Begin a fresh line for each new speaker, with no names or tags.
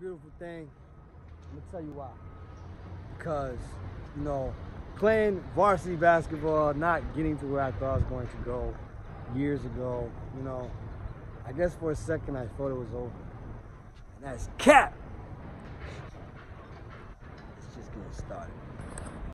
beautiful thing. I'm gonna tell you why. Because, you know, playing varsity basketball, not getting to where I thought I was going to go years ago, you know, I guess for a second I thought it was over. And that's cap! It's just getting started.